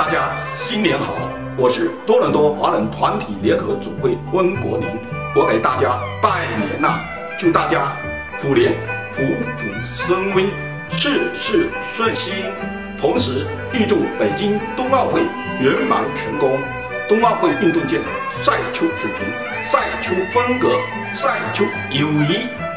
大家新年好，我是多伦多华人团体联合总会温国宁，我给大家拜年啦，祝大家虎年虎虎生威，事事顺心。同时预祝北京冬奥会圆满成功，冬奥会运动健儿赛球水平、赛球风格、赛球友谊